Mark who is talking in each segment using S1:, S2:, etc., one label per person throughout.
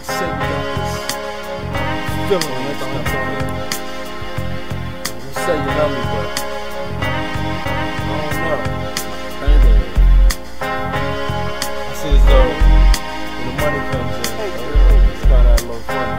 S1: say you got this feeling that's on it. You say you love me, but I don't know. Baby, I see as though when the money comes in, it's got that little funny.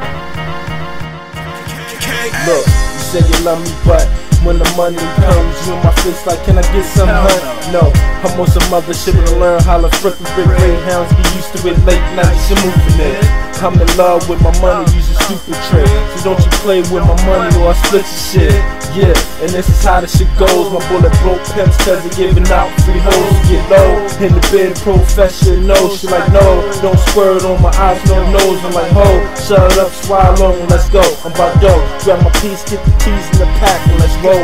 S1: Look, you say you love me, but when the money comes, you in my face like, can I get some hunt? No, I'm on some other shit to learn how to flip a big greyhounds, get used to it late night, shit moving it. I'm in love with my money, use a stupid trick. So don't you play with my money or I split your shit. Yeah, and this is how the shit goes. My bullet broke pimps cause they giving out free hoes. Get low, in the bed professional. She like, no, don't squirt on my eyes, no nose. I'm like, ho, shut up, swallow, let's go. I'm about dough, grab my piece, get the keys in the pack, and let's roll.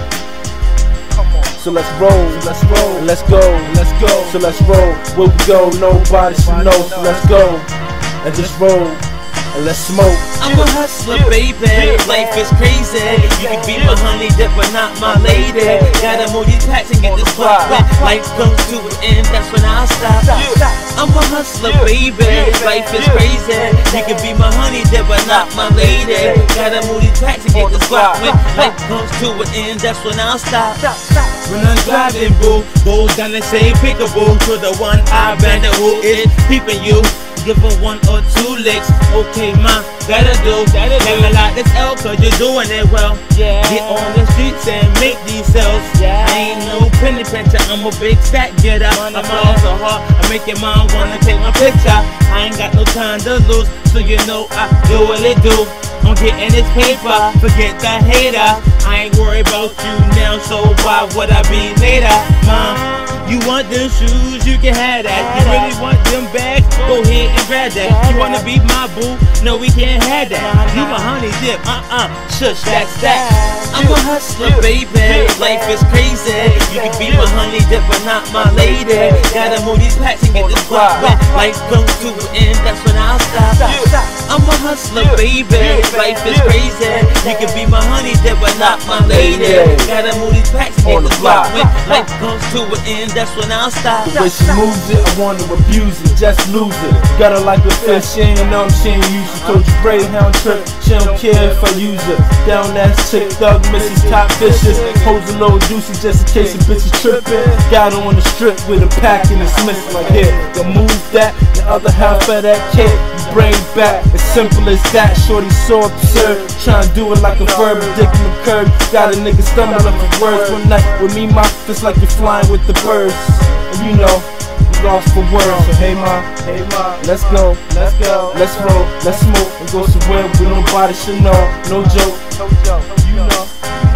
S1: So let's roll, let's roll, let's go, let's go. So let's roll, where we go, nobody should know. So let's go, and just roll, and let's smoke.
S2: I'm a hustler, baby. Life is crazy. You can be my honey dip, but not my lady. Gotta move these packs and get this block wet. Life comes to an end, that's when I'll stop. I'm a hustler, baby. Life is crazy. You can be my honey dip, but not my lady. Gotta move these packs and get this block wet. Life comes to an end, that's when I'll stop. When I'm driving, boo, go down and say peekaboo to the one-eyed bandit who is peeping you. Give her 1 or 2 licks, okay, ma, gotta do. Never like this L, cause you're doing it well. Get on the streets and make these sales. I ain't no penny pincher, I'm a big stack getter. I'm also hard, I make your mom wanna take my picture. I ain't got no time to lose, so you know I do what it do. I'm getting this paper, forget the hater. I ain't worried about you now, so why would I be later? Mom, you want them shoes, you can have that. You really want them bags, go ahead and grab that. You wanna be my boo? No, we can't have that. You my honey dip, shush, that's that. I'm a hustler, baby. Life is crazy. You can be my honey dip, but not my lady. Gotta move these packs and get this block wet. Life comes to an end, that's when I'll stop. I'm a hustler, baby. Life is crazy. You can be my honey dip, but not my lady. Gotta move these packs and get this block wet. Life comes to an end, that's when I'll stop.
S1: The way she moves it, I wanna abuse it, just lose it. Got her like a fish, she ain't know she ain't use it. Told you greyhound trip, she don't care if I use it. Down that chick, thug, Mrs. Top Fishes. Holds a little juicy just in case a bitch is tripping. Got her on the strip with a pack and it's missing like here. You move that, the other half of that kid, you bring back. As simple as that, shorty so absurd. Tryna do it like a verb, dick in the curb. Got a nigga stumbling for words. One night with me, my fist like you're flying with the birds. And you know, we lost for words. So hey ma, let's go, let's roll, let's smoke and go somewhere where nobody should know. No joke, you know.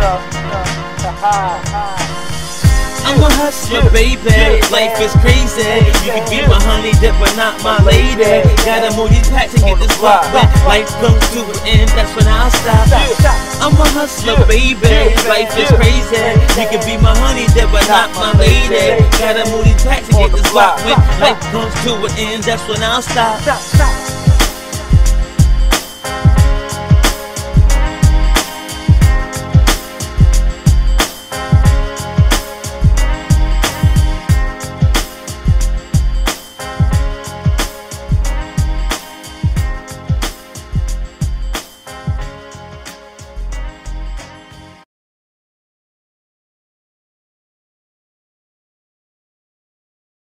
S2: I'm a hustler, baby. Life is crazy. You can be my honey dip, but not my lady. Gotta move these packs and get this block wet. Life comes to an end, that's when I'll stop. I'm a hustler, baby. Life is crazy. You can be my honey dip, but not my lady. Gotta move these packs and get this block wet. Life comes to an end, that's when I'll stop.